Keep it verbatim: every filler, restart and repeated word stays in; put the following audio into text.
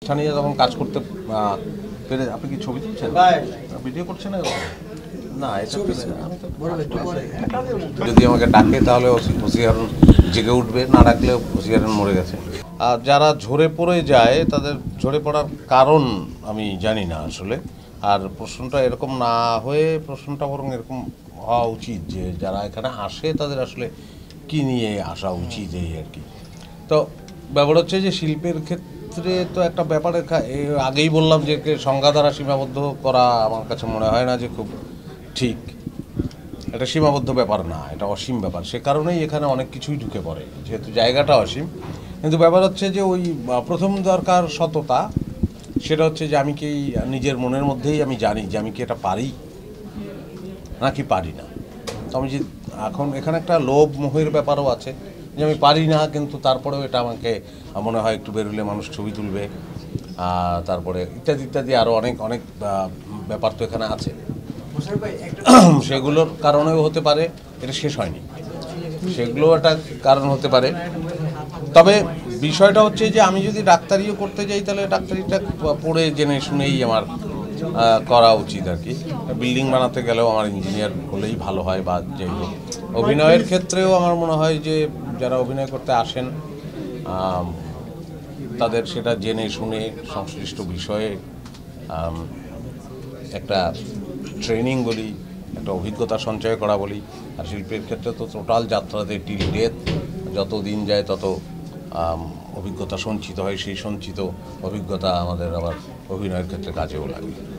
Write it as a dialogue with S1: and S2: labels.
S1: স্থানীয় যখন কাজ করতে পেরে, আপনি কি ছবি তুলছেন, ভিডিও করছেন না? না, এটা যদি আমাকে ডাকে তাহলে ওসি হারুন জেগে উঠবে, না ডাকলে ওসি হারুন মরে গেছে। আর যারা ঝরে পড়ে যায় তাদের ঝরে পড়ার কারণ আমি জানি না আসলে। আর প্রশ্নটা এরকম না হয়ে প্রশ্নটা বরং এরকম হওয়া উচিত যে যারা এখানে আসে তাদের আসলে কী নিয়ে আসা উচিত, এই আর কি। তো ব্যাপার হচ্ছে যে শিল্পের ক্ষেত্রে তো একটা ব্যাপারে আগেই বললাম যে সংজ্ঞা দ্বারা সীমাবদ্ধ করা আমার কাছে মনে হয় না যে খুব ঠিক। এটা সীমাবদ্ধ ব্যাপার না, এটা অসীম ব্যাপার। সে কারণেই এখানে অনেক কিছুই ঢুকে পড়ে, যেহেতু জায়গাটা অসীম। কিন্তু ব্যাপার হচ্ছে যে ওই প্রথম দরকার সততা, সেটা হচ্ছে যে আমি কি নিজের মনের মধ্যেই আমি জানি যে আমি কি এটা পারি নাকি পারি না। তো আমি যে এখন এখানে একটা লোভ মোহের ব্যাপারও আছে যে আমি পারি না, কিন্তু তারপরেও এটা আমাকে মনে হয় একটু বেরোলে মানুষ ছবি তুলবে, তারপরে ইত্যাদি ইত্যাদি আরও অনেক অনেক ব্যাপার তো এখানে আছে। সেগুলোর কারণেও হতে পারে, এটা শেষ হয়নি, সেগুলো একটা কারণ হতে পারে। তবে বিষয়টা হচ্ছে যে আমি যদি ডাক্তারিও করতে যাই তাহলে ডাক্তারিটা পড়ে জেনে শুনেই আমার করা উচিত আর কি। বিল্ডিং বানাতে গেলেও আমার ইঞ্জিনিয়ার হলেই ভালো হয়, বা যাই হোক। অভিনয়ের ক্ষেত্রেও আমার মনে হয় যে যারা অভিনয় করতে আসেন তাদের সেটা জেনে শুনে সংশ্লিষ্ট বিষয়ে একটা ট্রেনিং বলি, একটা অভিজ্ঞতা সঞ্চয় করা বলি। আর শিল্পের ক্ষেত্রে তো টোটাল যাত্রাতে টিল ডেথ, যত দিন যায় তত অভিজ্ঞতা সঞ্চিত হয়, সেই সঞ্চিত অভিজ্ঞতা আমাদের আবার অভিনয়ের ক্ষেত্রে কাজেও লাগে।